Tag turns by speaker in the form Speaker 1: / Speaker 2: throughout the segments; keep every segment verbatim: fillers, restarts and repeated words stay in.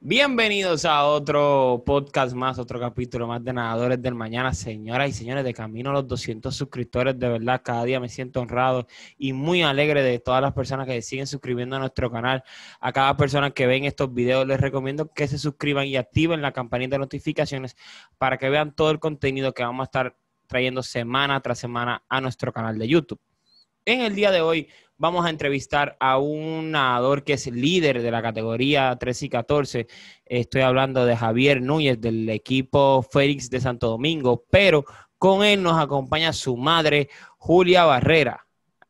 Speaker 1: Bienvenidos a otro podcast más, otro capítulo más de Nadadores del Mañana. Señoras y señores, de camino a los doscientos suscriptores, de verdad, cada día me siento honrado y muy alegre de todas las personas que se siguen suscribiendo a nuestro canal. A cada persona que ven estos videos les recomiendo que se suscriban y activen la campanita de notificaciones para que vean todo el contenido que vamos a estar trayendo semana tras semana a nuestro canal de YouTube. En el día de hoy vamos a entrevistar a un nadador que es líder de la categoría trece y catorce. Estoy hablando de Javier Núñez del equipo Félix de Santo Domingo, pero con él nos acompaña su madre, Julia Barrera.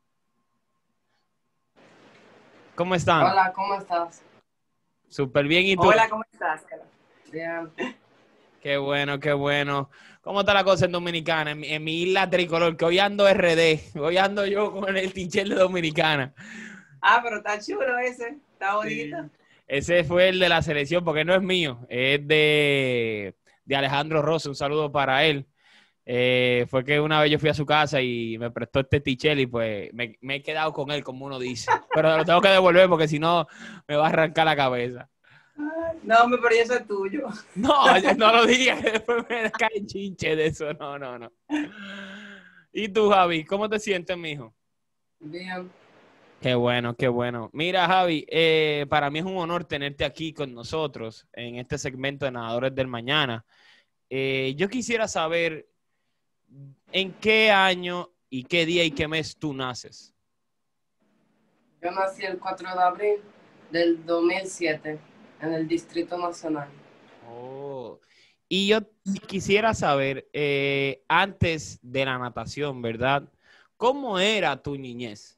Speaker 1: ¿Cómo están?
Speaker 2: Hola, ¿cómo estás?
Speaker 1: Súper bien, ¿y tú?
Speaker 3: Hola, ¿cómo estás?
Speaker 2: Bien.
Speaker 1: Qué bueno, qué bueno. ¿Cómo está la cosa en Dominicana? En mi, en mi isla tricolor, que hoy ando R D, hoy ando yo con el t-shirt de Dominicana.
Speaker 3: Ah, pero está chulo ese, está bonito.
Speaker 1: Sí. Ese fue el de la selección, porque no es mío, es de, de Alejandro Rosso, un saludo para él. Eh, fue que una vez yo fui a su casa y me prestó este t-shirt y pues me, me he quedado con él, como uno dice. Pero lo tengo que devolver porque si no me va a arrancar la cabeza.
Speaker 3: No, me pero eso es tuyo.
Speaker 1: No, no lo digas, que después me cae chinche de eso. No, no, no. ¿Y tú, Javi? ¿Cómo te sientes, mijo?
Speaker 2: Bien.
Speaker 1: Qué bueno, qué bueno. Mira, Javi, eh, para mí es un honor tenerte aquí con nosotros en este segmento de Nadadores del Mañana. Eh, yo quisiera saber en qué año y qué día y qué mes tú naces.
Speaker 2: Yo nací el cuatro de abril del dos mil siete en el Distrito Nacional.
Speaker 1: Oh. Y yo quisiera saber, eh, antes de la natación, ¿verdad? ¿Cómo era tu niñez?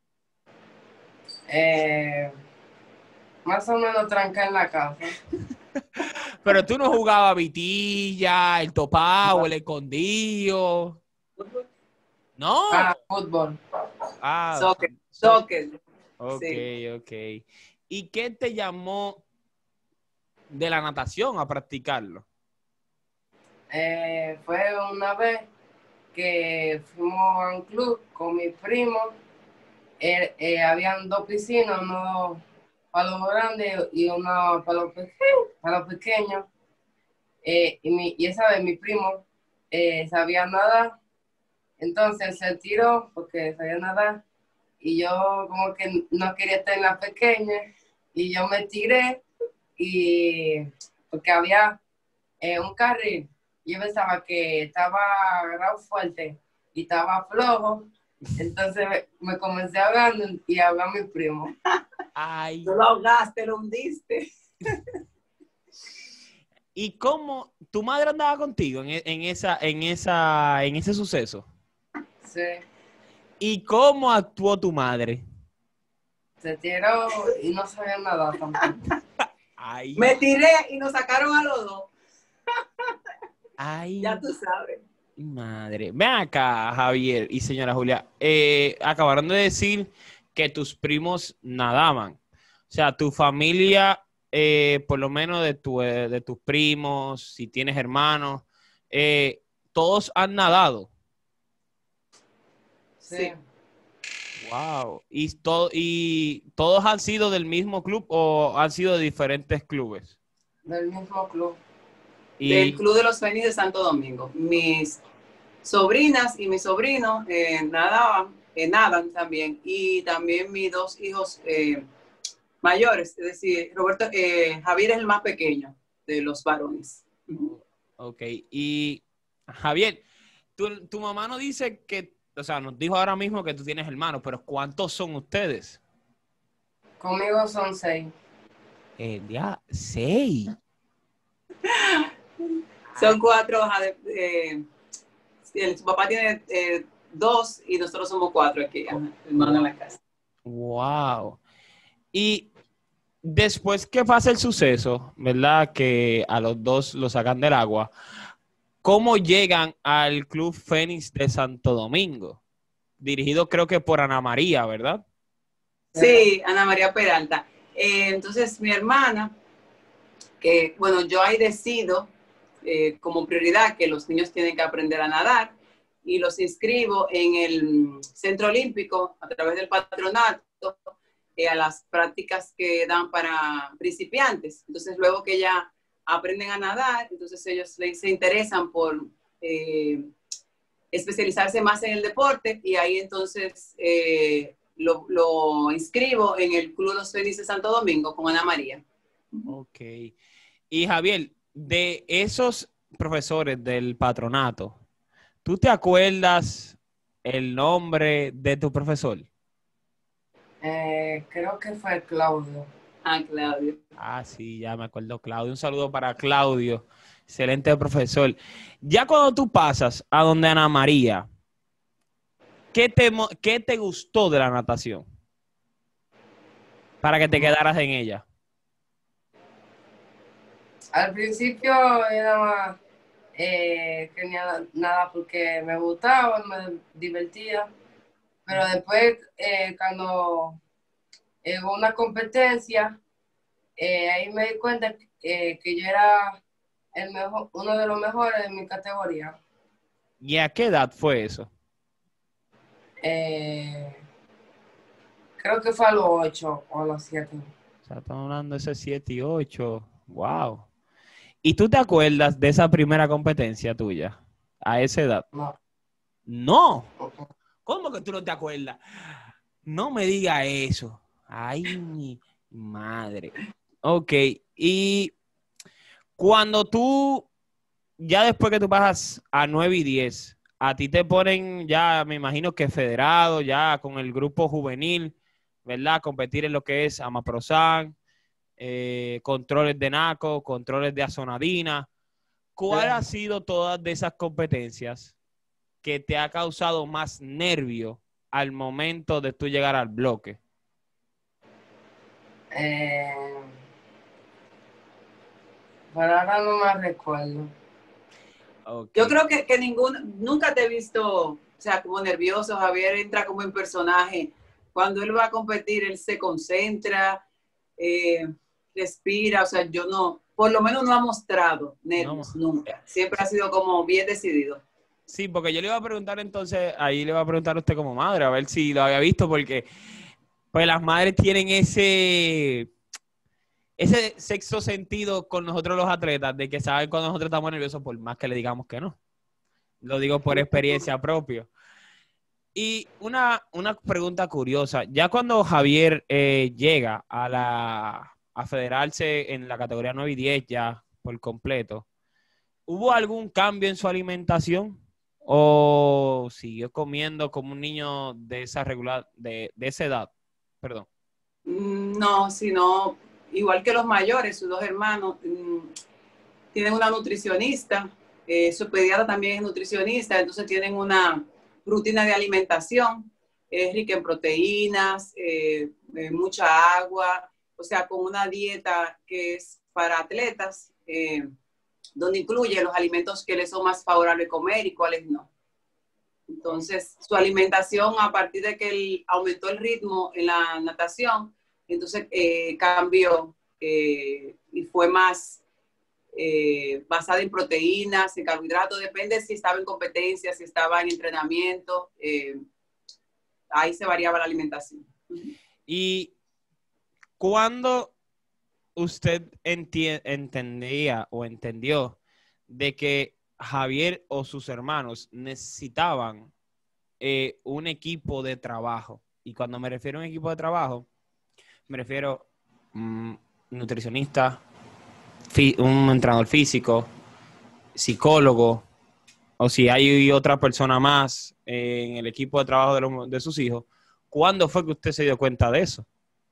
Speaker 2: Eh, más o menos tranca en la casa.
Speaker 1: Pero tú no jugabas vitilla, el topado, el escondido. ¿No?
Speaker 2: Ah, fútbol.
Speaker 1: Ah,
Speaker 3: Soccer,
Speaker 1: so-
Speaker 3: soccer.
Speaker 1: ok,
Speaker 3: Sí.
Speaker 1: ok. ¿Y qué te llamó de la natación a practicarlo?
Speaker 2: Eh, fue una vez que fuimos a un club con mis primos. Eh, eh, habían dos piscinas, uno para los grandes y uno para los, peque para los pequeños. Eh, y, mi, y esa vez mi primo eh, sabía nadar, entonces se tiró porque sabía nadar y yo como que no quería estar en la pequeña y yo me tiré y porque había eh, un carril, yo pensaba que estaba agarrado fuerte y estaba flojo, entonces me, me comencé ahogando y ahogé a mi primo.
Speaker 1: Ay.
Speaker 3: Tú lo ahogaste, lo hundiste.
Speaker 1: ¿Y cómo tu madre andaba contigo en, e- en esa, en esa, en ese suceso?
Speaker 2: Sí,
Speaker 1: ¿Y cómo actuó tu madre?
Speaker 2: se tiró y no sabía nadar tampoco.
Speaker 1: Ay,
Speaker 3: Me tiré y nos sacaron a los dos.
Speaker 1: ay,
Speaker 3: Ya tú sabes.
Speaker 1: madre. Ven acá, Javier y señora Julia. Eh, acabaron de decir que tus primos nadaban. O sea, tu familia, eh, por lo menos de, tu, eh, de tus primos, si tienes hermanos, eh, todos han nadado.
Speaker 2: Sí.
Speaker 3: Sí.
Speaker 1: Wow. ¿Y, to- ¿Y todos han sido del mismo club o han sido de diferentes clubes?
Speaker 2: Del mismo club.
Speaker 3: Del
Speaker 1: Y,
Speaker 3: Club de los Fénix de Santo Domingo. Mis sobrinas y mis sobrinos eh, nadaban, eh, nadan también. Y también mis dos hijos eh, mayores. Es decir, Roberto, eh, Javier es el más pequeño de los varones.
Speaker 1: oh, ok. Y Javier, tu, tu mamá nos dice que, o sea, nos dijo ahora mismo que tú tienes hermanos, pero ¿cuántos son ustedes?
Speaker 2: Conmigo son seis.
Speaker 1: Eh, ya, seis.
Speaker 3: Son cuatro. Eh, eh, su papá tiene eh, dos y nosotros somos cuatro aquí, hermanos en la casa.
Speaker 1: Wow. Y después que pasa el suceso, ¿verdad? Que a los dos lo sacan del agua. ¿Cómo llegan al Club Fénix de Santo Domingo? Dirigido creo que por Ana María, ¿verdad?
Speaker 3: Sí, Ana María Peralta. Eh, entonces, mi hermana, que bueno, yo ahí decido eh, como prioridad que los niños tienen que aprender a nadar y los inscribo en el Centro Olímpico a través del patronato eh, a las prácticas que dan para principiantes. Entonces, luego que ya aprenden a nadar, entonces ellos se interesan por eh, especializarse más en el deporte y ahí entonces eh, lo, lo inscribo en el Club Los Felices Santo Domingo con Ana María.
Speaker 1: Ok. Y Javier, de esos profesores del patronato, ¿tú te acuerdas el nombre de tu profesor?
Speaker 2: Eh, creo que fue Claudio.
Speaker 3: Ah, Claudio.
Speaker 1: Ah, sí, ya me acuerdo, Claudio. Un saludo para Claudio. Excelente profesor. Ya cuando tú pasas a donde Ana María, ¿qué te, qué te gustó de la natación? Para que te quedaras en ella.
Speaker 2: Al principio era más eh, quería nada porque me gustaba, me divertía, pero después eh, cuando llegó una competencia, eh, ahí me di cuenta que, que yo era el mejor, uno de los mejores de mi categoría.
Speaker 1: ¿Y a qué edad fue eso?
Speaker 2: Eh, creo que fue a los ocho o a los siete.
Speaker 1: O sea, estamos hablando de ese siete y ocho. Wow. ¿Y tú te acuerdas de esa primera competencia tuya a esa edad?
Speaker 2: No.
Speaker 1: No. ¿Cómo que tú no te acuerdas? No me digas eso. Ay, mi madre. Ok. Y cuando tú, ya después que tú pasas a nueve y diez, a ti te ponen ya, me imagino que federado, ya con el grupo juvenil, ¿verdad? Competir en lo que es Amaprosan, eh, controles de NACO, controles de azonadina. ¿Cuál ha sido todas de esas competencias que te ha causado más nervio al momento de tú llegar al bloque?
Speaker 2: Eh, pero ahora no me recuerdo.
Speaker 1: Okay.
Speaker 3: Yo creo que, que ningún, nunca te he visto, o sea, como nervioso. Javier entra como en personaje. Cuando él va a competir, él se concentra, eh, respira, o sea, yo no, por lo menos no ha mostrado nervios, no. Nunca. Siempre ha sido como bien decidido.
Speaker 1: Sí, porque yo le iba a preguntar entonces, ahí le iba a preguntar a usted como madre, a ver si lo había visto, porque pues las madres tienen ese, ese sexto sentido con nosotros los atletas, de que saben cuando nosotros estamos nerviosos, por más que le digamos que no. Lo digo por experiencia propia. Y una, una pregunta curiosa, ya cuando Javier eh, llega a la a federarse en la categoría nueve y diez ya por completo, ¿hubo algún cambio en su alimentación? ¿O siguió comiendo como un niño de esa regular, de, de esa edad? Perdón.
Speaker 3: No, sino igual que los mayores, sus dos hermanos, tienen una nutricionista, eh, su pediatra también es nutricionista, entonces tienen una rutina de alimentación, es rica en proteínas, eh, eh, mucha agua, o sea, con una dieta que es para atletas, eh, donde incluye los alimentos que les son más favorables comer y cuáles no. Entonces, su alimentación, a partir de que él aumentó el ritmo en la natación, entonces eh, cambió eh, y fue más eh, basada en proteínas, en carbohidratos, depende si estaba en competencia, si estaba en entrenamiento, eh, ahí se variaba la alimentación.
Speaker 1: ¿Y cuándo usted entendía o entendió de que Javier o sus hermanos necesitaban eh, un equipo de trabajo? Y cuando me refiero a un equipo de trabajo, me refiero a um, nutricionista, un entrenador físico, psicólogo, o si hay otra persona más eh, en el equipo de trabajo de, los, de sus hijos. ¿Cuándo fue que usted se dio cuenta de eso?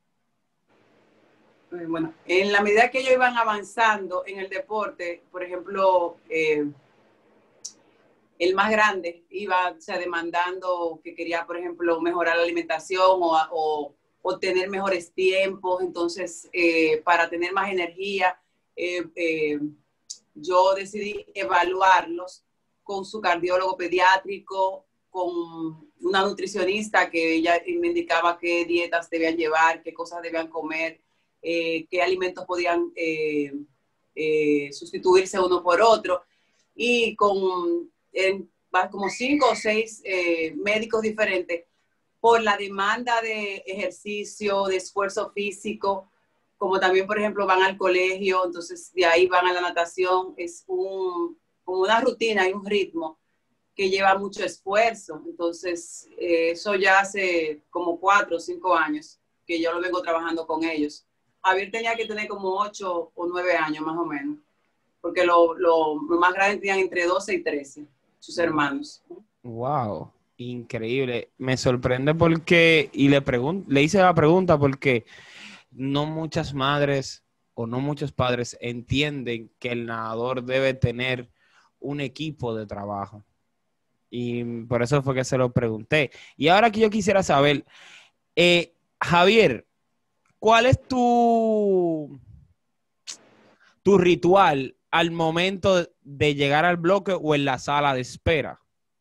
Speaker 3: Bueno, en la medida que ellos iban avanzando en el deporte, por ejemplo, eh, el más grande iba, o sea, demandando que quería, por ejemplo, mejorar la alimentación o, o, o tener mejores tiempos, entonces, eh, para tener más energía, eh, eh, yo decidí evaluarlos con su cardiólogo pediátrico, con una nutricionista que ella me indicaba qué dietas debían llevar, qué cosas debían comer, eh, qué alimentos podían eh, eh, sustituirse uno por otro, y con en, como cinco o seis eh, médicos diferentes por la demanda de ejercicio, de esfuerzo físico, como también, por ejemplo, van al colegio, entonces de ahí van a la natación, es un, como una rutina y un ritmo que lleva mucho esfuerzo. Entonces, eh, eso ya hace como cuatro o cinco años que yo lo vengo trabajando con ellos. Javier tenía que tener como ocho o nueve años más o menos, porque lo, lo, lo más grande tenían entre doce y trece, sus hermanos.
Speaker 1: Wow, increíble. Me sorprende porque, y le, pregun- le hice la pregunta porque no muchas madres o no muchos padres entienden que el nadador debe tener un equipo de trabajo. Y por eso fue que se lo pregunté. Y ahora que yo quisiera saber, eh, Javier, ¿cuál es tu, tu ritual al momento de llegar al bloque o en la sala de espera?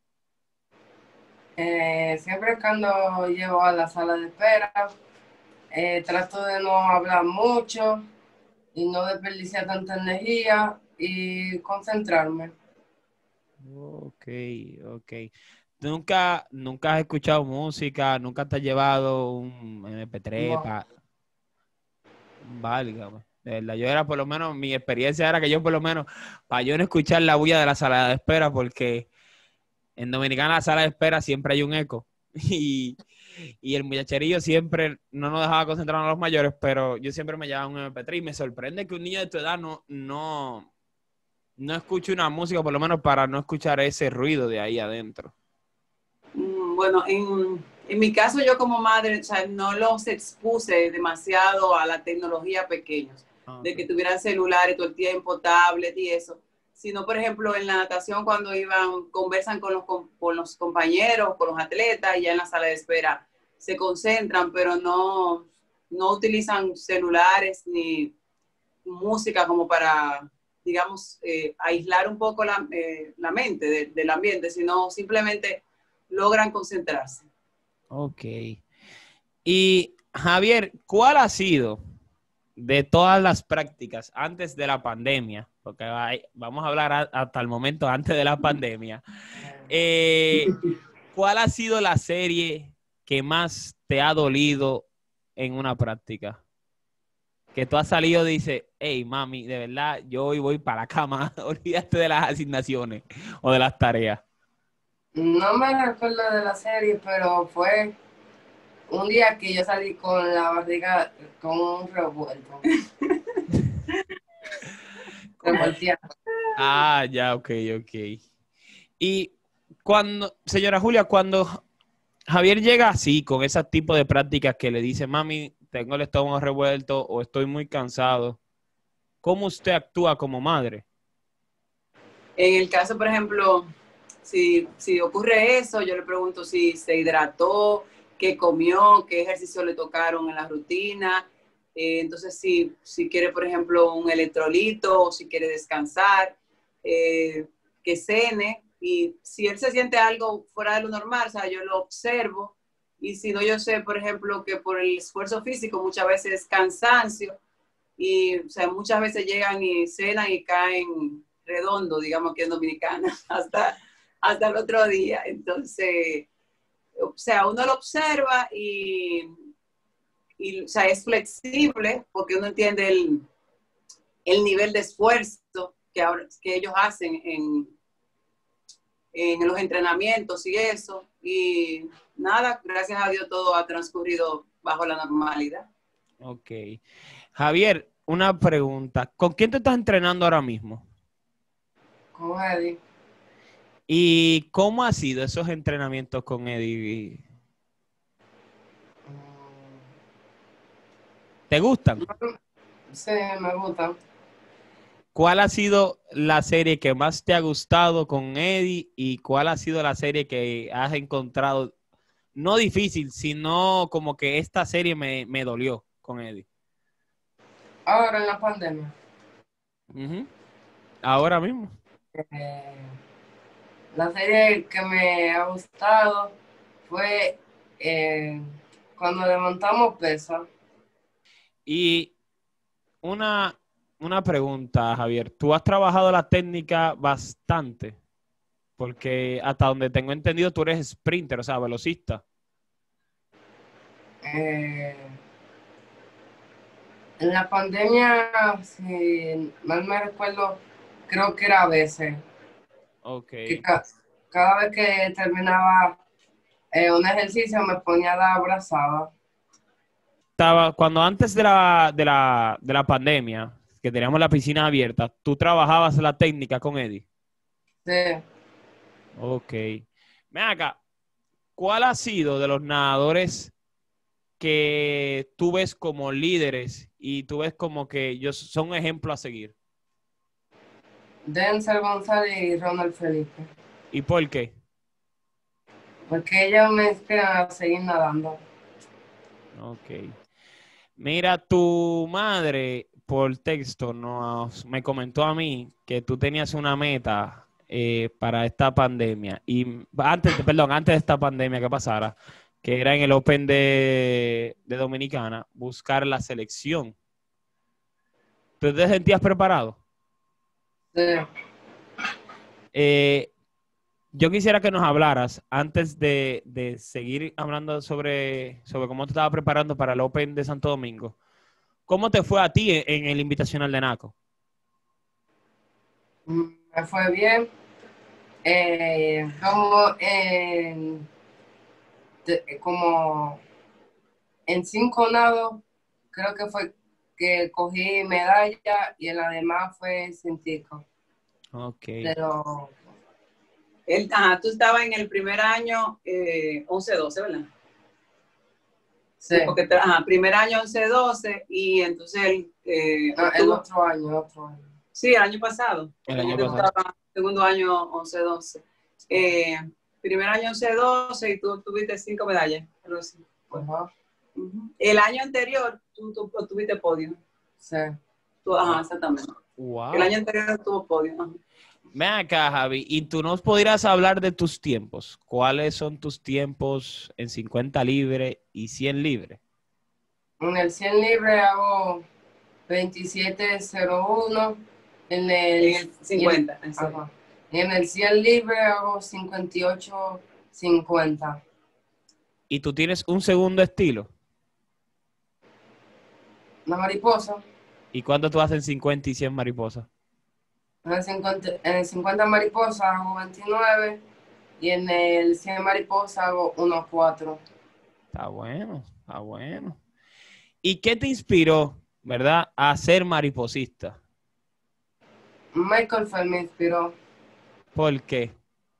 Speaker 2: Eh, siempre cuando llego a la sala de espera, eh, trato de no hablar mucho y no desperdiciar tanta energía y concentrarme.
Speaker 1: Ok, ok. ¿Nunca, nunca has escuchado música? ¿Nunca te has llevado un M P tres?
Speaker 2: No.
Speaker 1: Pa... Válgame. De verdad, yo era por lo menos, mi experiencia era que yo por lo menos, para yo no escuchar la bulla de la sala de espera, porque en Dominicana la sala de espera siempre hay un eco. Y, y el muchacherillo siempre no nos dejaba concentrarnos a los mayores, pero yo siempre me llevaba un M P tres y me sorprende que un niño de tu edad no, no, no escuche una música, por lo menos para no escuchar ese ruido de ahí adentro.
Speaker 3: Bueno, en, en mi caso yo como madre, o sea, no los expuse demasiado a la tecnología pequeños,
Speaker 1: Okay.
Speaker 3: de que tuvieran celulares todo el tiempo, tablet y eso, sino por ejemplo en la natación cuando iban, conversan con los, con, con los compañeros, con los atletas y ya en la sala de espera se concentran, pero no, no utilizan celulares ni música como para, digamos, eh, aislar un poco la, eh, la mente de, del ambiente, sino simplemente logran concentrarse.
Speaker 1: Ok. Y Javier, ¿cuál ha sido de todas las prácticas antes de la pandemia? Porque hay, vamos a hablar a, hasta el momento antes de la pandemia. Eh, ¿Cuál ha sido la serie que más te ha dolido en una práctica? Que tú has salido y dices, hey, mami, de verdad, yo hoy voy para la cama, olvídate de las asignaciones o de las tareas.
Speaker 2: No me recuerdo de la serie, pero fue un día que yo salí con la barriga con un revuelto. Revolteado.
Speaker 1: Ah, ya, ok, ok. Y cuando, señora Julia, cuando Javier llega así, con ese tipo de prácticas que le dice, mami, tengo el estómago revuelto o estoy muy cansado, ¿cómo usted actúa como madre?
Speaker 3: En el caso, por ejemplo, si, si ocurre eso, yo le pregunto si se hidrató, qué comió, qué ejercicio le tocaron en la rutina. Eh, entonces, si, si quiere, por ejemplo, un electrolito o si quiere descansar, eh, que cene. Y si él se siente algo fuera de lo normal, o sea, yo lo observo. Y si no, yo sé, por ejemplo, que por el esfuerzo físico muchas veces es cansancio. Y, o sea, muchas veces llegan y cenan y caen redondo, digamos que en Dominicana, hasta, hasta el otro día. Entonces, o sea, uno lo observa y, y o sea, es flexible porque uno entiende el, el nivel de esfuerzo que, ahora, que ellos hacen en, en los entrenamientos y eso. Y nada, gracias a Dios todo ha transcurrido bajo la normalidad.
Speaker 1: Ok. Javier, una pregunta. ¿Con quién te estás entrenando ahora mismo?
Speaker 2: Con Eddie.
Speaker 1: ¿Y cómo ha sido esos entrenamientos con Eddie? ¿Te gustan?
Speaker 2: Sí, me gusta.
Speaker 1: ¿Cuál ha sido la serie que más te ha gustado con Eddie y cuál ha sido la serie que has encontrado, no difícil, sino como que esta serie me, me dolió con Eddie?
Speaker 2: Ahora en la pandemia.
Speaker 1: Uh-huh. Ahora mismo.
Speaker 2: Eh, la serie que me ha gustado fue eh, cuando levantamos pesas.
Speaker 1: Y una, una pregunta, Javier. ¿Tú has trabajado la técnica bastante? Porque hasta donde tengo entendido, tú eres sprinter, o sea, velocista.
Speaker 2: Eh, en la pandemia, si mal me recuerdo, creo que era a veces.
Speaker 1: Ok.
Speaker 2: Que ca- cada vez que terminaba eh, un ejercicio me ponía la abrazada.
Speaker 1: Estaba, cuando antes de la, de la, de la pandemia, que teníamos la piscina abierta, ¿tú trabajabas la técnica con Eddie?
Speaker 2: Sí.
Speaker 1: Ok. Ven acá, ¿cuál ha sido de los nadadores que tú ves como líderes y tú ves como que ellos son un ejemplo a seguir?
Speaker 2: Denzel González y Ronald Felipe.
Speaker 1: ¿Y por qué?
Speaker 2: Porque ellos me inspiran a seguir nadando.
Speaker 1: Ok. Mira, tu madre por texto nos, me comentó a mí que tú tenías una meta eh, para esta pandemia. Y antes, de- perdón, antes de esta pandemia que pasara, que era en el Open de, de Dominicana, buscar la selección. ¿Tú te sentías preparado?
Speaker 2: Sí.
Speaker 1: Eh, yo quisiera que nos hablaras, antes de, de seguir hablando sobre, sobre cómo te estabas preparando para el Open de Santo Domingo. ¿Cómo te fue a ti en, en el Invitacional de Naco?
Speaker 2: Mm, Me fue bien. Eh, como en, de- como en cinco nados, creo que fue que cogí medalla y en la demás fue cintico.
Speaker 1: Ok.
Speaker 2: Pero
Speaker 3: Él, ajá, tú estabas en el primer año eh, once doce, ¿verdad?
Speaker 2: sí,
Speaker 3: Sí, porque ajá, primer año once doce y entonces él eh,
Speaker 2: no, el
Speaker 3: obtuvo,
Speaker 2: otro año, el otro año.
Speaker 3: sí, el año pasado,
Speaker 1: El
Speaker 3: porque
Speaker 1: año
Speaker 3: yo
Speaker 1: pasado.
Speaker 3: estaba segundo año once doce. Eh, primer año once doce y tú tuviste cinco medallas. Algo así.
Speaker 2: Ajá,
Speaker 3: Ujú. El año anterior tú, tú obtuviste podio.
Speaker 2: sí.
Speaker 3: Tú, ajá, exactamente.
Speaker 1: Wow.
Speaker 3: El año anterior tuvo podio. Ajá.
Speaker 1: Ven acá, Javi, y tú nos podrías hablar de tus tiempos. ¿Cuáles son tus tiempos en cincuenta libre y cien libre?
Speaker 2: En el cien libre hago veintisiete cero uno. En el,
Speaker 3: En el cincuenta.
Speaker 2: y en, ajá. Y en el cien libre hago cincuenta y ocho cincuenta.
Speaker 1: ¿Y tú tienes un segundo estilo?
Speaker 2: Una mariposa.
Speaker 1: ¿Y cuánto tú haces en cincuenta y cien mariposas?
Speaker 2: En el cincuenta, en el cincuenta mariposa hago veintinueve y en el cien mariposa hago uno cuatro.
Speaker 1: Está bueno, está bueno. ¿Y qué te inspiró, verdad, a ser mariposista?
Speaker 2: Michael Phelps me inspiró.
Speaker 1: ¿Por qué?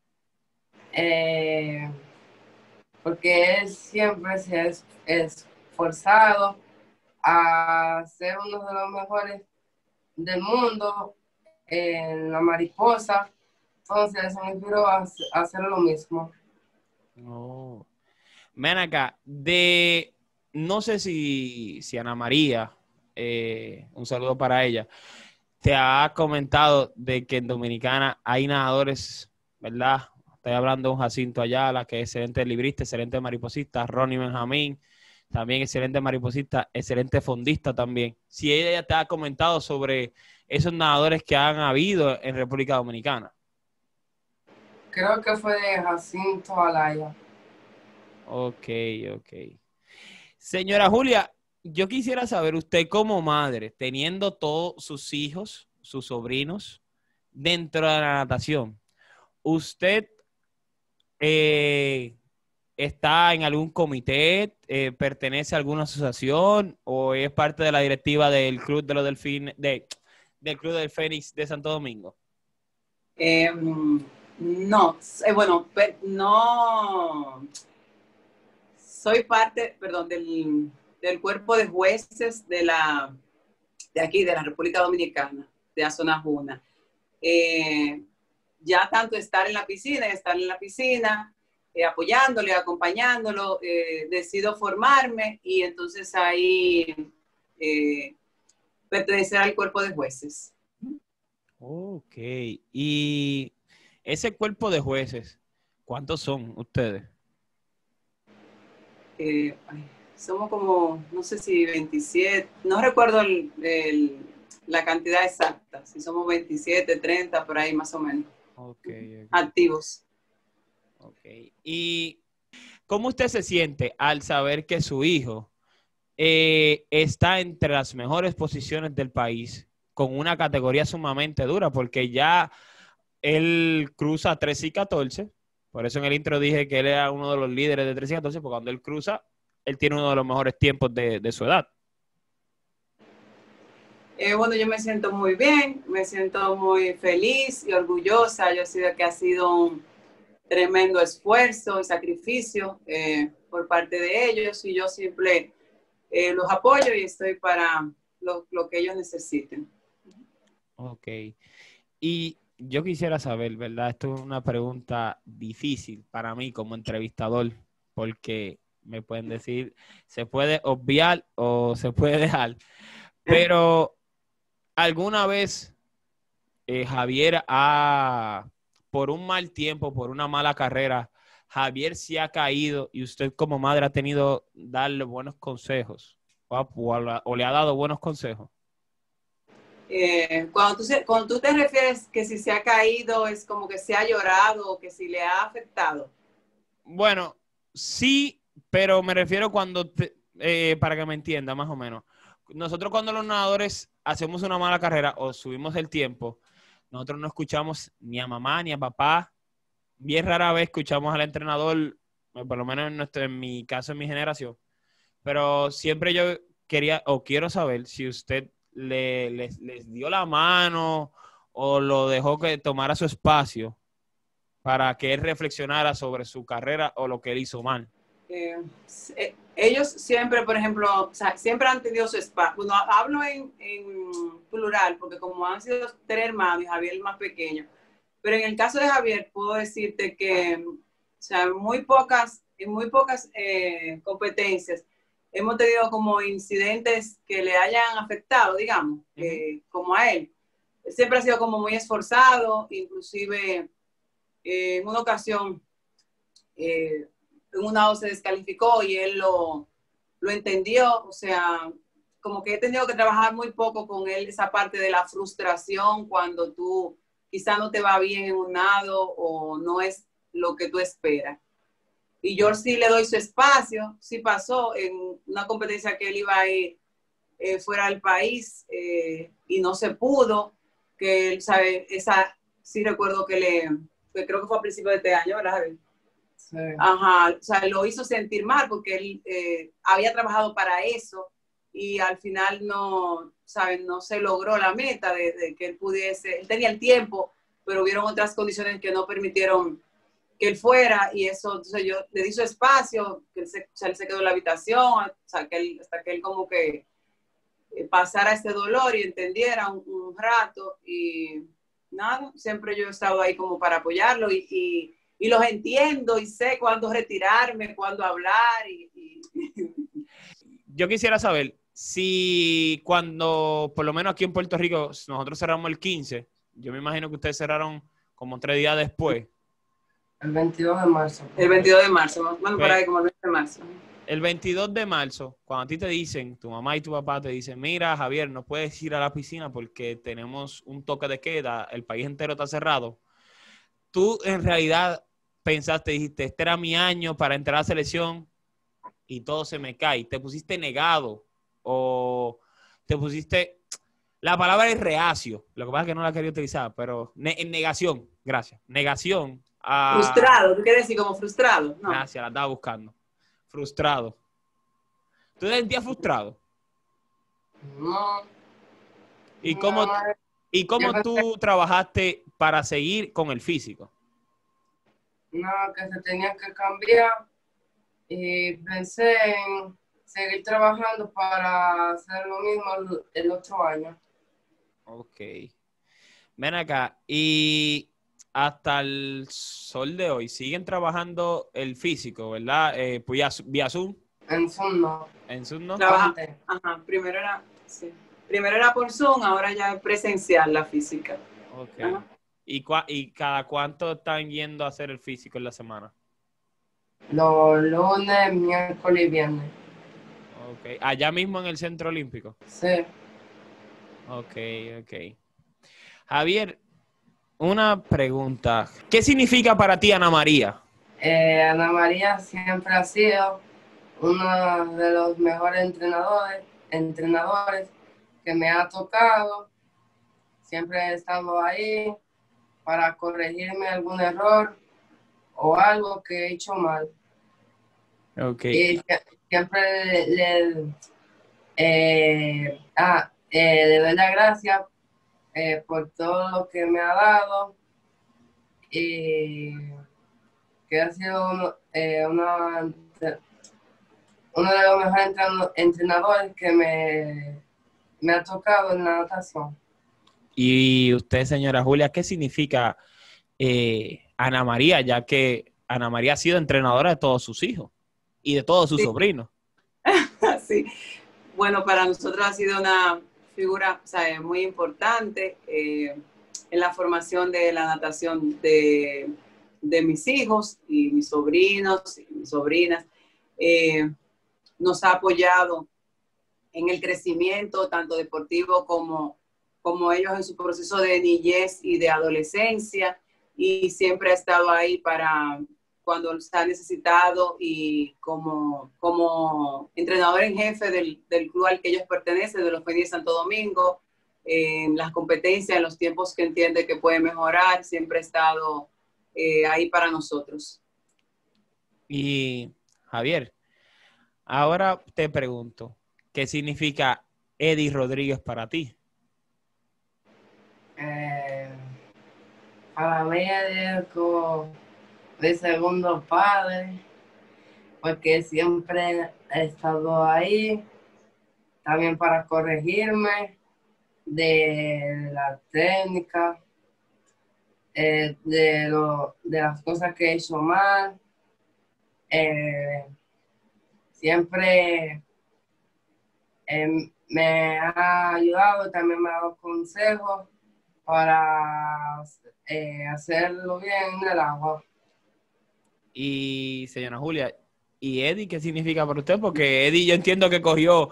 Speaker 2: Eh, porque él siempre se ha es- esforzado a ser uno de los mejores del mundo en la mariposa. Entonces eso me inspiró a, a hacer lo mismo.
Speaker 1: Oh. Ven acá, de, no sé si, si Ana María, eh, un saludo para ella, te ha comentado de que en Dominicana hay nadadores, ¿verdad? Estoy hablando de un Jacinto Ayala, que es excelente librista, excelente mariposista, Ronnie Benjamín, también excelente mariposista, excelente fondista también. Si ella te ha comentado sobre esos nadadores que han habido en República Dominicana.
Speaker 2: Creo que fue de Jacinto Alaya.
Speaker 1: Ok, ok. Señora Julia, yo quisiera saber, usted como madre, teniendo todos sus hijos, sus sobrinos, dentro de la natación, ¿usted eh, está en algún comité, eh, pertenece a alguna asociación o es parte de la directiva del Club de los Delfines, de, del Club del Fénix de Santo Domingo?
Speaker 3: Eh, no, eh, bueno, pe- no soy parte, perdón, del, del cuerpo de jueces de la de aquí, de la República Dominicana, de Azonajuna. Eh, ya tanto estar en la piscina, estar en la piscina, eh, apoyándole, acompañándolo, eh, decido formarme y entonces ahí eh, pertenecer al cuerpo de jueces.
Speaker 1: Ok, y ese cuerpo de jueces, ¿cuántos son ustedes?
Speaker 3: Eh, ay, somos como, no sé si veintisiete, no recuerdo el, el, la cantidad exacta, si somos veintisiete, treinta, por ahí más o menos,
Speaker 1: Okay, okay.
Speaker 3: activos.
Speaker 1: Ok, y ¿cómo usted se siente al saber que su hijo eh, está entre las mejores posiciones del país con una categoría sumamente dura? Porque ya él cruza trece y catorce. Por eso en el intro dije que él era uno de los líderes de trece y catorce, porque cuando él cruza, él tiene uno de los mejores tiempos de, de su edad.
Speaker 3: Eh, bueno, yo me siento muy bien, me siento muy feliz y orgullosa. Yo sé que ha sido un tremendo esfuerzo y sacrificio eh, por parte de ellos, y yo siempre eh, los apoyo y estoy para lo, lo que ellos necesiten.
Speaker 1: Ok. Y yo quisiera saber, ¿verdad? Esto es una pregunta difícil para mí como entrevistador, porque me pueden decir, se puede obviar o se puede dejar, pero ¿alguna vez eh, Javier ha, por un mal tiempo, por una mala carrera, Javier se ha caído y usted como madre ha tenido darle buenos consejos o, o, o le ha dado buenos consejos?
Speaker 3: Eh, cuando, tú se, cuando tú te refieres que si se ha caído, es como que se ha llorado o que si le ha afectado.
Speaker 1: Bueno, sí, pero me refiero cuando, te, eh, para que me entienda más o menos. Nosotros cuando los nadadores hacemos una mala carrera o subimos el tiempo, nosotros no escuchamos ni a mamá ni a papá. Bien rara vez escuchamos al entrenador, por lo menos en, nuestro, en mi caso, en mi generación. Pero siempre yo quería o quiero saber si usted le, les, les dio la mano o lo dejó que tomara su espacio para que él reflexionara sobre su carrera o lo que él hizo mal.
Speaker 3: Eh, eh, ellos siempre, por ejemplo, o sea, siempre han tenido su espacio. Bueno, hablo en, en plural, porque como han sido tres hermanos y Javier el más pequeño, pero en el caso de Javier puedo decirte que, o sea, muy pocas, en muy pocas eh, competencias hemos tenido como incidentes que le hayan afectado, digamos, uh-huh. eh, como a él. Él siempre ha sido como muy esforzado, inclusive eh, en una ocasión, eh, en una O se descalificó y él lo, lo entendió, o sea, como que he tenido que trabajar muy poco con él, esa parte de la frustración cuando tú quizá no te va bien en un nado o no es lo que tú esperas. Y yo sí le doy su espacio, sí pasó en una competencia que él iba a ir eh, fuera del país eh, y no se pudo, que él sabe, esa, sí recuerdo que le, que creo que fue a principios de este año, ¿verdad, Javier? Sí. Ajá, o sea, lo hizo sentir mal porque él eh, había trabajado para eso y al final no, ¿saben? No se logró la meta de, de que él pudiese, él tenía el tiempo, pero hubieron otras condiciones que no permitieron que él fuera y eso, entonces yo le di su espacio, que él se, o sea, él se quedó en la habitación, o sea, que él, hasta que él como que pasara ese dolor y entendiera un, un rato y nada, siempre yo he estado ahí como para apoyarlo y, y, y los entiendo y sé cuándo retirarme, cuándo hablar y, y...
Speaker 1: Yo quisiera saber si cuando, por lo menos aquí en Puerto Rico, nosotros cerramos el quince, yo me imagino que ustedes cerraron como tres días después.
Speaker 2: El veintidós de marzo.
Speaker 3: El veintidós de marzo, más o menos por ahí como el veinte de marzo.
Speaker 1: El veintidós de marzo, cuando a ti te dicen, tu mamá y tu papá te dicen, mira, Javier, no puedes ir a la piscina porque tenemos un toque de queda, el país entero está cerrado. Tú en realidad pensaste, dijiste, este era mi año para entrar a la selección y todo se me cae. Te pusiste negado o te pusiste, la palabra es reacio, lo que pasa es que no la quería utilizar, pero ne en negación, gracias, negación. A...
Speaker 3: Frustrado, ¿tú quieres decir como frustrado? No.
Speaker 1: Gracias, la estaba buscando. Frustrado. ¿Tú te sentías frustrado?
Speaker 2: No.
Speaker 1: ¿Y cómo,
Speaker 2: no,
Speaker 1: ¿y cómo tú trabajaste para seguir con el físico?
Speaker 2: No, que se tenía que cambiar y pensé en seguir trabajando para hacer lo mismo el otro año.
Speaker 1: Ok. Ven acá, y hasta el sol de hoy, ¿siguen trabajando el físico, verdad? Eh, pues vía Zoom.
Speaker 2: En Zoom no.
Speaker 1: En Zoom no.
Speaker 3: Trabaja, ajá, primero era, sí. Primero era por Zoom, ahora ya es presencial la física.
Speaker 1: Ok. ¿Y, cua ¿Y cada cuánto están yendo a hacer el físico en la semana?
Speaker 2: Los lunes, miércoles y viernes.
Speaker 1: Ok. ¿Allá mismo en el Centro Olímpico?
Speaker 2: Sí.
Speaker 1: Ok, ok. Javier, una pregunta. ¿Qué significa para ti Ana María?
Speaker 2: Eh, Ana María siempre ha sido uno de los mejores entrenadores, entrenadores que me ha tocado. Siempre he estado ahí para corregirme algún error o algo que he hecho mal.
Speaker 1: Okay.
Speaker 2: Y siempre le, le eh, ah, eh, le doy las gracias eh, por todo lo que me ha dado y que ha sido uno, eh, una, uno de los mejores entrenadores que me, me ha tocado en la natación.
Speaker 1: Y usted, señora Julia, ¿qué significa eh, Ana María, ya que Ana María ha sido entrenadora de todos sus hijos y de todos sus
Speaker 3: Sí.
Speaker 1: sobrinos?
Speaker 3: Sí. Bueno, para nosotros ha sido una figura, o sea, muy importante eh, en la formación de la natación de, de mis hijos y mis sobrinos y mis sobrinas. Eh, nos ha apoyado en el crecimiento tanto deportivo como, como ellos en su proceso de niñez y de adolescencia, y siempre ha estado ahí para cuando se ha necesitado, y como, como entrenador en jefe del, del club al que ellos pertenecen, de los Fénix de Santo Domingo, en las competencias, en los tiempos que entiende que puede mejorar, siempre ha estado eh, ahí para nosotros.
Speaker 1: Y Javier, ahora te pregunto, ¿qué significa Eddie Rodríguez para ti?
Speaker 2: Eh, para mí es como mi segundo padre, porque siempre he estado ahí, también para corregirme de la técnica, eh, de, lo, de las cosas que he hecho mal. Eh, siempre eh, me ha ayudado y también me ha dado consejos para eh, hacerlo bien en el agua.
Speaker 1: Y señora Julia, ¿y Eddie qué significa para usted? Porque Eddie yo entiendo que cogió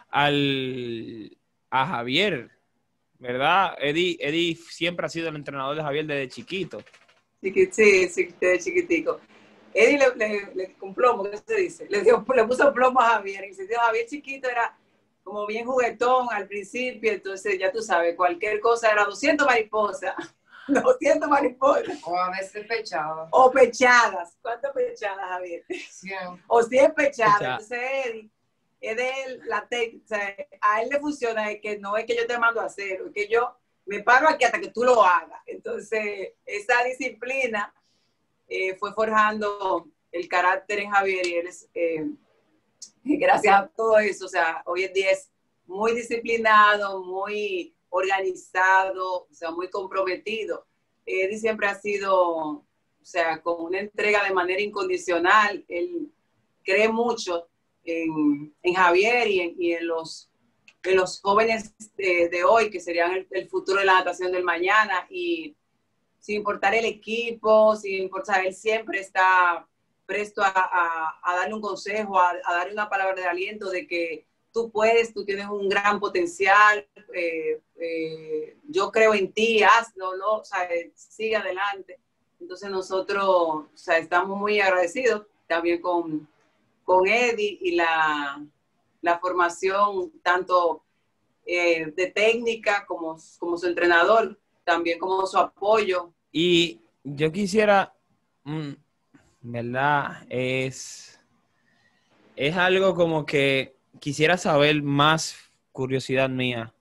Speaker 1: al, a Javier, ¿verdad? Eddie, Eddie siempre ha sido el entrenador de Javier desde chiquito.
Speaker 3: Sí, sí, sí, desde chiquitico. Eddie le, le, le con plomo, ¿qué se dice? Le, dio, le puso plomo a Javier. Y se dio, Javier chiquito era como bien juguetón al principio, entonces ya tú sabes, cualquier cosa era doscientas mariposas. doscientas mariposas.
Speaker 2: O a veces pechadas.
Speaker 3: O pechadas. ¿Cuántas pechadas, Javier?
Speaker 2: cien.
Speaker 3: O cien pechadas.
Speaker 1: Pecha.
Speaker 3: Entonces, Eddie, es de él, la te, o sea, a él le funciona, es que no es que yo te mando a hacer, es que yo me paro aquí hasta que tú lo hagas. Entonces, esa disciplina eh, fue forjando el carácter en Javier, y él es, eh, gracias a todo eso, o sea, hoy en día es muy disciplinado, muy organizado, o sea, muy comprometido. Eddie siempre ha sido, o sea, con una entrega de manera incondicional. Él cree mucho en, en Javier y en, y en, los, en los jóvenes de, de hoy, que serían el, el futuro de la natación del mañana, y sin importar el equipo, sin importar, él siempre está presto a, a, a darle un consejo, a, a darle una palabra de aliento de que tú puedes, tú tienes un gran potencial, eh, eh, yo creo en ti, hazlo, ¿no? O sea, sigue adelante. Entonces nosotros, o sea, estamos muy agradecidos también con, con Eddie y la, la formación tanto eh, de técnica como, como su entrenador, también como su apoyo.
Speaker 1: Y yo quisiera, mm, ¿verdad? Es, es algo como que quisiera saber más, curiosidad mía.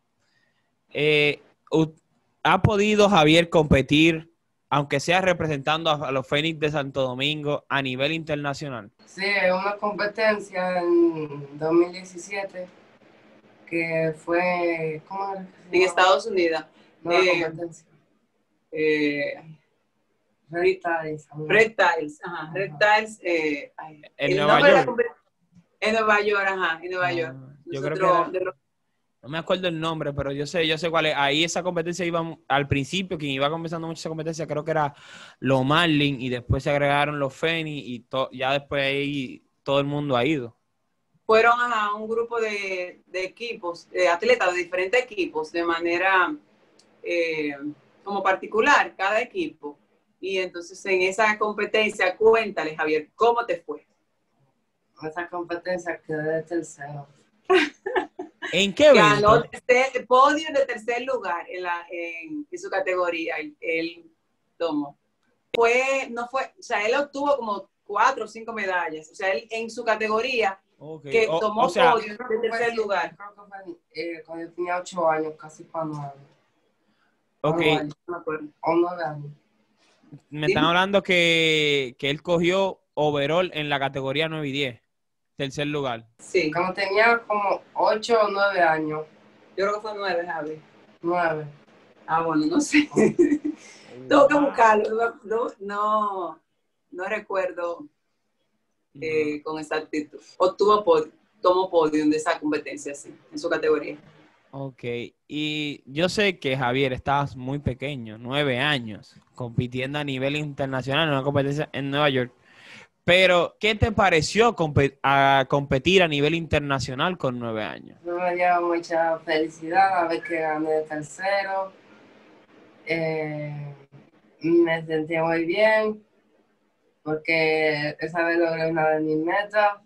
Speaker 1: Eh, ¿Ha podido Javier competir, aunque sea representando a, a los Fénix de Santo Domingo, a nivel internacional?
Speaker 2: Sí, una competencia en dos mil diecisiete que fue, ¿cómo era que se
Speaker 3: En
Speaker 2: llamaba?
Speaker 3: Estados Unidos.
Speaker 2: No,
Speaker 3: Eh,
Speaker 2: la competencia.
Speaker 3: Eh,
Speaker 2: Red Tiles.
Speaker 3: Red Tiles, ajá, Red Tiles. Eh, ay,
Speaker 1: En
Speaker 3: el
Speaker 1: Nueva
Speaker 3: nombre de la
Speaker 1: York.
Speaker 3: compe- en Nueva York, ajá, en Nueva
Speaker 1: Ah,
Speaker 3: York.
Speaker 1: yo
Speaker 3: Nosotros,
Speaker 1: creo que era-
Speaker 3: de los-
Speaker 1: no me acuerdo el nombre, pero yo sé, yo sé cuál es. Ahí esa competencia iba al principio, quien iba comenzando mucho esa competencia, creo que era los Marlins, y después se agregaron los Fénix, y to, ya después ahí todo el mundo ha ido.
Speaker 3: fueron a un grupo de, de equipos, de atletas de diferentes equipos, de manera eh, como particular, cada equipo. Y entonces en esa competencia, cuéntale, Javier, ¿cómo te fue?
Speaker 2: En esa competencia quedé de tercero.
Speaker 1: ¿En qué evento?
Speaker 3: Ganó el podio de tercer lugar en, la, en, en su categoría, él, él tomó. Fue, no fue, o sea, él obtuvo como cuatro o cinco medallas, o sea, él en su categoría
Speaker 1: Okay.
Speaker 3: que
Speaker 1: O,
Speaker 3: tomó
Speaker 1: o sea,
Speaker 3: podio de tercer
Speaker 2: Fue,
Speaker 3: lugar.
Speaker 2: Creo que fue eh, cuando yo tenía ocho años, casi para nueve.
Speaker 1: ok,
Speaker 2: Nueve,
Speaker 3: No me acuerdo.
Speaker 2: o nueve años.
Speaker 1: me están hablando que, que él cogió overall en la categoría nueve y diez, tercer lugar.
Speaker 3: Sí.
Speaker 2: Cuando tenía como ocho o nueve años.
Speaker 3: Yo creo que fue nueve, Javi.
Speaker 2: Nueve.
Speaker 3: Ah, bueno, no sé.
Speaker 1: Wow.
Speaker 3: Tengo que buscarlo. No, no, no recuerdo eh, con exactitud. Obtuvo podio, tomó podio de esa competencia, sí, en su categoría.
Speaker 1: Ok, y yo sé que Javier, estabas muy pequeño, nueve años, compitiendo a nivel internacional en una competencia en Nueva York. Pero, ¿qué te pareció compe- a competir a nivel internacional con nueve años?
Speaker 2: Me dio mucha felicidad a ver que gané de tercero. Eh, me sentí muy bien porque esa vez logré una de mis metas.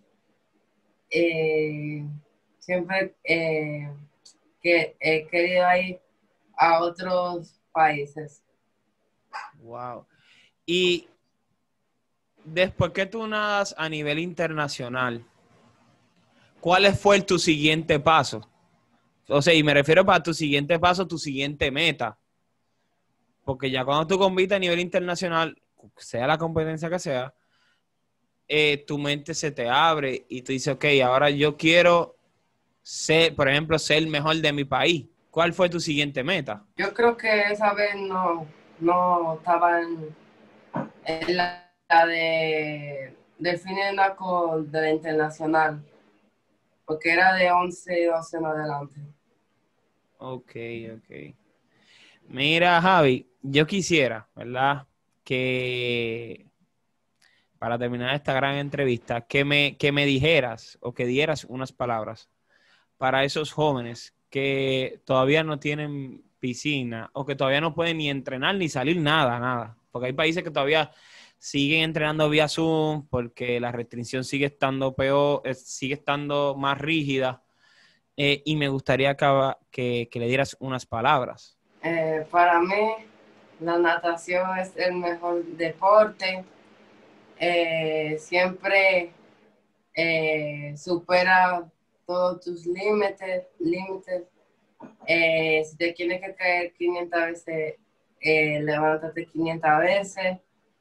Speaker 2: Eh, siempre eh, que he querido ir a otros países.
Speaker 1: Wow. Y después que tú nadas a nivel internacional, ¿cuál fue tu siguiente paso? O sea, y me refiero para tu siguiente paso, tu siguiente meta. Porque ya cuando tú compites a nivel internacional, sea la competencia que sea, eh, tu mente se te abre y tú dices, ok, ahora yo quiero ser, por ejemplo, ser el mejor de mi país. ¿Cuál fue tu siguiente meta?
Speaker 2: Yo creo que esa vez no, no estaba en, en la, la de Delfines Naco de la internacional, porque era de once y doce en adelante.
Speaker 1: Ok, ok. Mira, Javi, yo quisiera, ¿verdad? Que para terminar esta gran entrevista, que me, que me dijeras o que dieras unas palabras para esos jóvenes que todavía no tienen piscina o que todavía no pueden ni entrenar ni salir nada, nada. Porque hay países que todavía siguen entrenando vía Zoom porque la restricción sigue estando peor, eh, sigue estando más rígida. Eh, y me gustaría que, que, que le dieras unas palabras.
Speaker 2: Eh, para mí, la natación es el mejor deporte. Eh, siempre eh, supera todos tus límites. límites. Eh, si te tienes que caer quinientas veces, eh, levántate quinientas veces.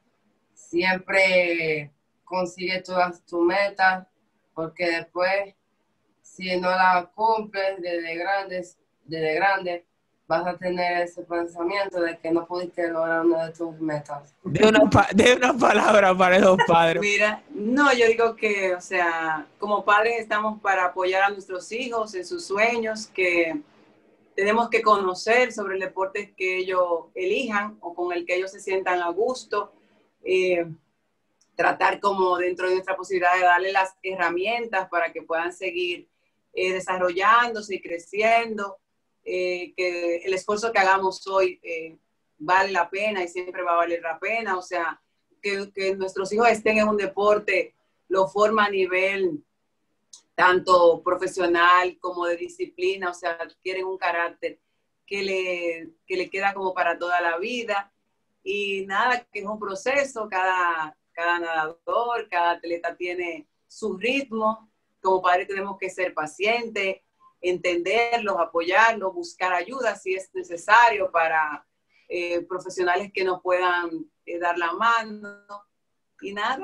Speaker 2: Siempre consigue todas tus metas, porque después, si no la cumples desde grandes, desde grande, vas a tener ese pensamiento de que no pudiste lograr una de tus metas.
Speaker 1: De una, de una palabra para esos padres.
Speaker 3: Mira, no, yo digo que, o sea, como padres estamos para apoyar a nuestros hijos en sus sueños, que tenemos que conocer sobre el deporte que ellos elijan o con el que ellos se sientan a gusto. Eh, tratar como dentro de nuestra posibilidad de darle las herramientas para que puedan seguir eh, desarrollándose y creciendo, eh, que el esfuerzo que hagamos hoy eh, vale la pena y siempre va a valer la pena, o sea, que, que nuestros hijos estén en un deporte, lo forma a nivel tanto profesional como de disciplina, o sea, adquieren un carácter que le, que le queda como para toda la vida, y nada, que es un proceso, cada... cada nadador, cada atleta tiene su ritmo. Como padres tenemos que ser pacientes, entenderlos, apoyarlos, buscar ayuda si es necesario para eh, profesionales que nos puedan eh, dar la mano. Y nada.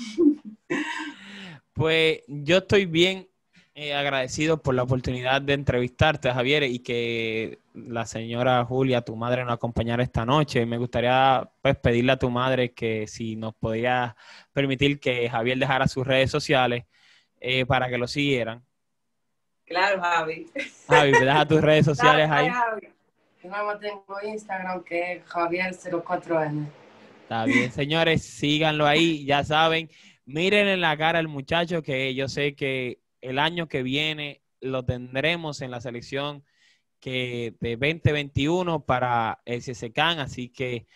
Speaker 1: Pues yo estoy bien eh, agradecido por la oportunidad de entrevistarte, Javier, y que la señora Julia, tu madre, nos acompañara esta noche. Me gustaría pues, pedirle a tu madre que si nos podía permitir que Javier dejara sus redes sociales eh, para que lo siguieran.
Speaker 3: Claro, Javi.
Speaker 1: Javi, ¿me dejas tus redes sociales
Speaker 3: Claro,
Speaker 1: ahí?
Speaker 3: Javi.
Speaker 2: Yo nada más tengo Instagram, que es Javier cero cuatro N.
Speaker 1: Está bien, señores, síganlo ahí, ya saben. Miren en la cara al muchacho, que yo sé que el año que viene lo tendremos en la selección que de veinte veintiuno para el C S C A N, así que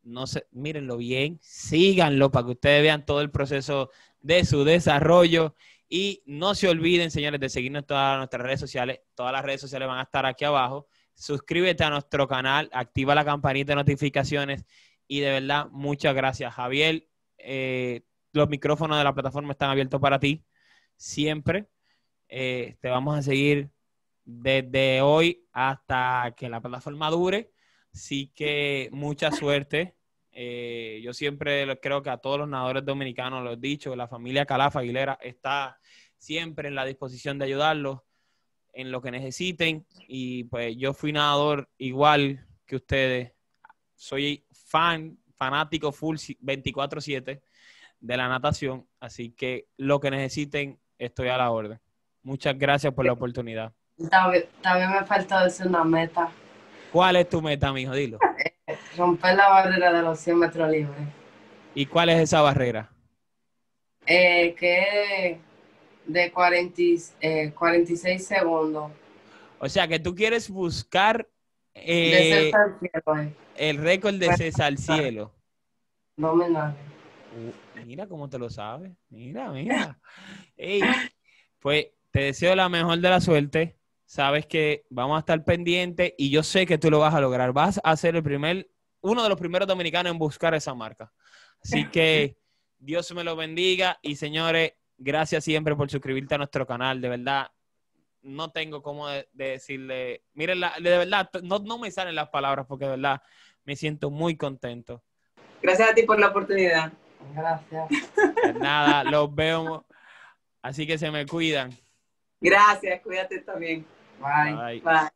Speaker 1: no sé, mírenlo bien, síganlo para que ustedes vean todo el proceso de su desarrollo. Y no se olviden, señores, de seguirnos en todas nuestras redes sociales. Todas las redes sociales van a estar aquí abajo. Suscríbete a nuestro canal, activa la campanita de notificaciones y de verdad, muchas gracias. Javier, eh, los micrófonos de la plataforma están abiertos para ti siempre. Eh, te vamos a seguir desde hoy hasta que la plataforma dure. Así que mucha suerte. Eh, yo siempre creo que a todos los nadadores dominicanos, lo he dicho, la familia Calafa Aguilera está siempre en la disposición de ayudarlos en lo que necesiten. Y pues yo fui nadador igual que ustedes. Soy fan, fanático full veinticuatro siete de la natación. Así que lo que necesiten, estoy a la orden. Muchas gracias por la oportunidad.
Speaker 2: También, también me falta decir una meta.
Speaker 1: ¿Cuál es tu meta, mijo? Dilo.
Speaker 2: Romper la barrera de los cien metros libres.
Speaker 1: ¿Y cuál es esa barrera?
Speaker 2: Eh, que es de cuarenta, eh, cuarenta y seis segundos.
Speaker 1: O sea, que tú quieres buscar eh,
Speaker 2: De César al cielo, eh.
Speaker 1: el récord de César al cielo.
Speaker 2: Nominal.
Speaker 1: Uh, mira cómo te lo sabes. Mira, mira. Ey, pues te deseo la mejor de la suerte. Sabes que vamos a estar pendientes y yo sé que tú lo vas a lograr. Vas a ser el primer, uno de los primeros dominicanos en buscar esa marca. Así que Dios me lo bendiga y señores, gracias siempre por suscribirte a nuestro canal. De verdad, no tengo cómo de, de decirle, miren, la, de verdad, no, no me salen las palabras porque de verdad me siento muy contento.
Speaker 3: Gracias a ti por la oportunidad.
Speaker 2: Gracias.
Speaker 1: De nada, los veo. Así que se me cuidan.
Speaker 3: Gracias, cuídate también.
Speaker 2: Bye.
Speaker 1: Bye.
Speaker 3: Bye.